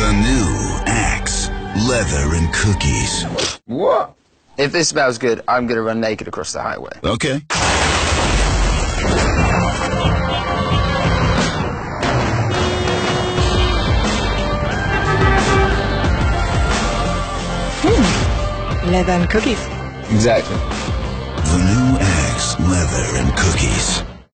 The new Axe, leather and cookies. What? If this smells good, I'm gonna run naked across the highway. Okay. Leather and cookies. Exactly. The new Axe, leather and cookies.